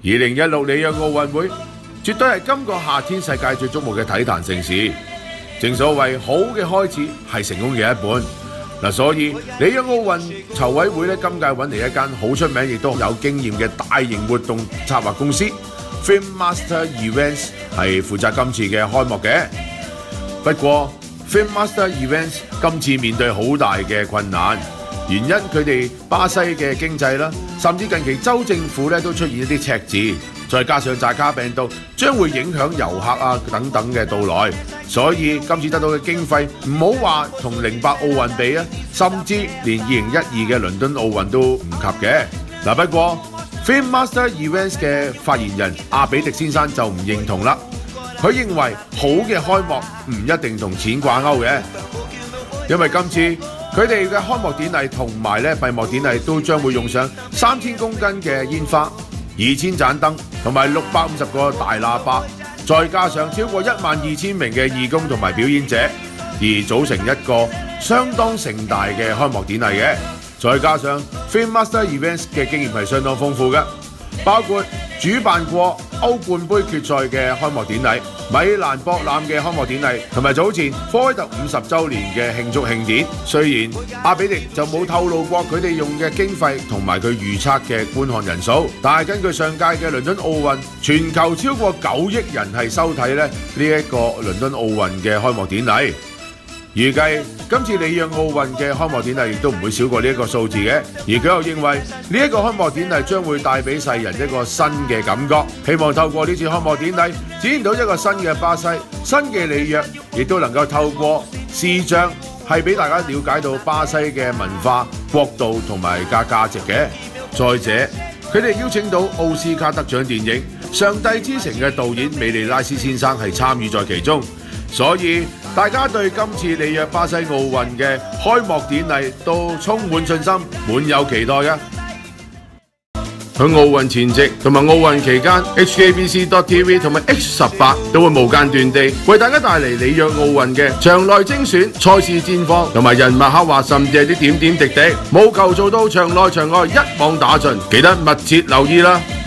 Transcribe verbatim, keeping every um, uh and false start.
二零一六里約奧運會絕對係今個夏天世界最矚目嘅體壇盛事。正所謂好嘅開始係成功嘅一半。嗱，所以里約奧運籌委會咧今屆揾嚟一間好出名亦都有經驗嘅大型活動策劃公司 Film Master Events 係負責今次嘅開幕嘅。不過 Film Master Events 今次面對好大嘅困難，原因佢哋巴西嘅經濟啦，甚至近期州政府咧都出現一啲赤字，再加上寨卡病毒將會影響遊客啊等等嘅到來，所以今次得到嘅經費唔好話同零八奧運比啊，甚至連二零一二嘅倫敦奧運都唔及嘅。嗱，不過 Film Master Events 嘅發言人阿比迪先生就唔認同啦，佢認為好嘅開幕唔一定同錢掛鈎嘅，因為今次佢哋嘅開幕典禮同埋咧閉幕典禮都將會用上三千公斤嘅煙花、二千盞燈同埋六百五十個大喇叭，再加上超過一萬二千名嘅義工同埋表演者，而組成一個相當盛大嘅開幕典禮嘅。再加上 Film Master Events 嘅經驗係相當豐富嘅，包括主辦過歐冠杯決賽嘅開幕典禮、米蘭博覽嘅開幕典禮，同埋早前科威特五十週年嘅慶祝慶典。雖然阿比迪就冇透露過佢哋用嘅經費同埋佢預測嘅觀看人數，但係根據上屆嘅倫敦奧運，全球超過九億人係收睇咧呢一個倫敦奧運嘅開幕典禮。預計今次里約奧運嘅開幕典禮亦都唔會少過呢一個數字嘅，而佢又認為呢一個開幕典禮將會帶俾世人一個新嘅感覺，希望透過呢次開幕典禮展現到一個新嘅巴西、新嘅里約，亦都能夠透過視像係俾大家了解到巴西嘅文化、國度同埋價價值嘅。再者，佢哋邀請到奧斯卡得獎電影《上帝之城》嘅導演美利拉斯先生係參與在其中，所以大家對今次里約巴西奧運嘅開幕典禮都充滿信心，滿有期待嘅。喺奧運前夕同埋奧運期間 ，H K B C dot T V 同埋 H 十八都會無間斷地為大家帶嚟里約奧運嘅場內精選、賽事戰況同埋人物刻畫，甚至係啲點點滴滴，務求做到場內場外一網打盡，記得密切留意啦！